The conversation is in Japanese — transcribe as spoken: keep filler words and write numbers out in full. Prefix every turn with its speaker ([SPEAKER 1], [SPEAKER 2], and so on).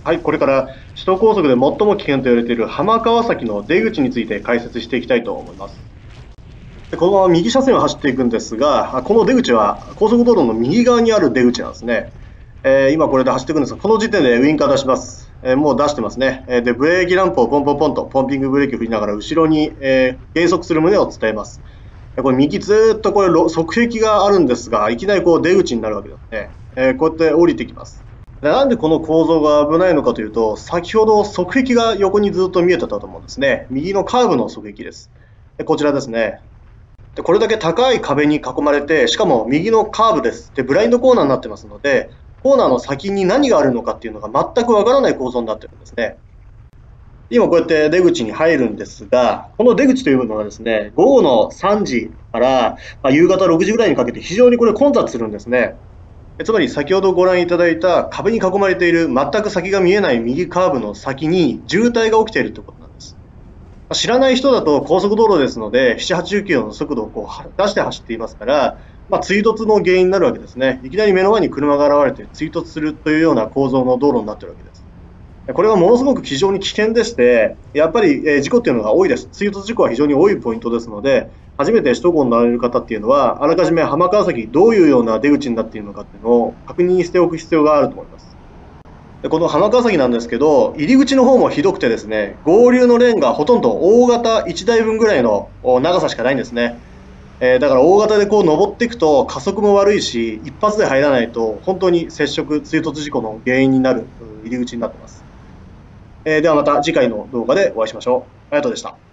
[SPEAKER 1] はい、これから首都高速で最も危険と言われている浜川崎の出口について解説していきたいと思います。でこのまま右車線を走っていくんですが、この出口は高速道路の右側にある出口なんですね。えー、今これで走っていくんですが、この時点でウインカー出します。えー、もう出してますね。で、ブレーキランプをポンポンポンとポンピングブレーキを振りながら後ろに、えー、減速する旨を伝えます。これ右ずっとこれ側壁があるんですが、いきなりこう出口になるわけですね。えー、こうやって降りてきます。なんでこの構造が危ないのかというと、先ほど側壁が横にずっと見えてたと思うんですね。右のカーブの側壁です。でこちらですね。でこれだけ高い壁に囲まれて、しかも右のカーブです。でブラインドコーナーになってますので、コーナーの先に何があるのかっていうのが全くわからない構造になってるんですね。今こうやって出口に入るんですが、この出口というのはですね、午後のさんじから夕方ろくじぐらいにかけて非常にこれ混雑するんですね。つまり先ほどご覧いただいた壁に囲まれている全く先が見えない右カーブの先に渋滞が起きているということなんです。知らない人だと高速道路ですので、なな、はちじゅうきゅうの速度をこう出して走っていますから、まあ、追突の原因になるわけですね。いきなり目の前に車が現れて追突するというような構造の道路になっているわけです。これはものすごく非常に危険でして、やっぱり事故っていうのが多いです。追突事故は非常に多いポイントですので、初めて首都高に乗られる方っていうのは、あらかじめ浜川崎どういうような出口になっているのかっていうのを確認しておく必要があると思います。でこの浜川崎なんですけど、入り口の方もひどくてですね、合流のレーンがほとんど大型いちだいぶんぐらいの長さしかないんですね。えー、だから大型でこう登っていくと加速も悪いし、一発で入らないと本当に接触、追突事故の原因になる入り口になっています。えー、ではまた次回の動画でお会いしましょう。ありがとうございました。